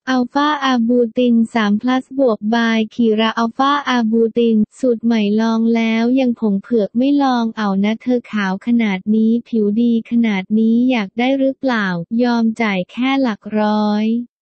อัลฟาอาบูติน3+บาย คีราอัลฟาอาบูติน สูตรใหม่ลองแล้วยังผงเผือกไม่ลองเอานะเธอขาวขนาดนี้ผิวดีขนาดนี้อยากได้หรือเปล่า ยอมจ่ายแค่หลักร้อย